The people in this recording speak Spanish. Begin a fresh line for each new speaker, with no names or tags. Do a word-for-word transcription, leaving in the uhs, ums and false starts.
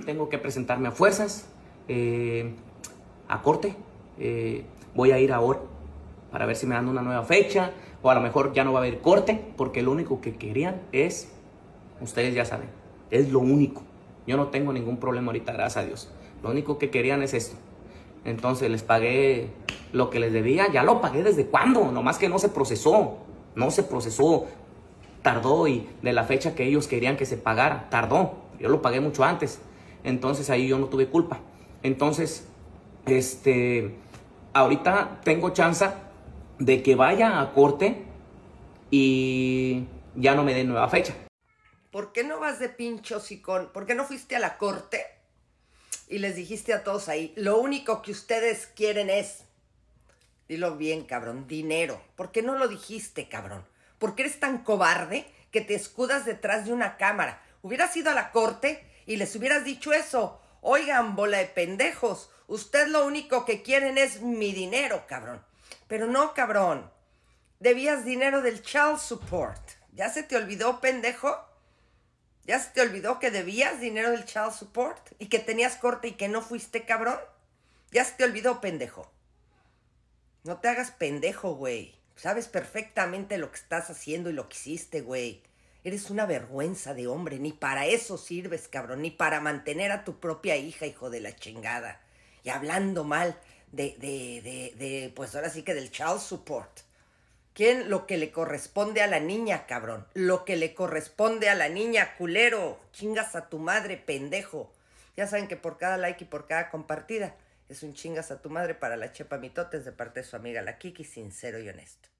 tengo que presentarme a fuerzas, eh, a corte. Eh, voy a ir ahora para ver si me dan una nueva fecha, o a lo mejor ya no va a haber corte, porque lo único que querían es, ustedes ya saben, es lo único. Yo no tengo ningún problema ahorita, gracias a Dios. Lo único que querían es esto. Entonces les pagué lo que les debía. Ya lo pagué desde cuándo, nomás que no se procesó. No se procesó. Tardó, y de la fecha que ellos querían que se pagara, tardó. Yo lo pagué mucho antes. Entonces ahí yo no tuve culpa. Entonces, este, ahorita tengo chance de que vaya a corte y ya no me den nueva fecha.
¿Por qué no vas de pincho hocicón? ¿Por qué no fuiste a la corte y les dijiste a todos ahí, lo único que ustedes quieren es, dilo bien, cabrón, dinero? ¿Por qué no lo dijiste, cabrón? ¿Por qué eres tan cobarde que te escudas detrás de una cámara? Hubieras ido a la corte y les hubieras dicho eso. Oigan, bola de pendejos, ustedes lo único que quieren es mi dinero, cabrón. Pero no, cabrón. Debías dinero del child support. ¿Ya se te olvidó, pendejo? ¿Ya se te olvidó que debías dinero del child support? ¿Y que tenías corte y que no fuiste, cabrón? ¿Ya se te olvidó, pendejo? No te hagas pendejo, güey. Sabes perfectamente lo que estás haciendo y lo que hiciste, güey. Eres una vergüenza de hombre. Ni para eso sirves, cabrón. Ni para mantener a tu propia hija, hijo de la chingada. Y hablando mal de, de, de, de pues ahora sí que del child support. ¿Quién? Lo que le corresponde a la niña, cabrón. Lo que le corresponde a la niña, culero. Chingas a tu madre, pendejo. Ya saben que por cada like y por cada compartida es un chingas a tu madre para la chepa mitotes de parte de su amiga la Kiki, sincero y honesto.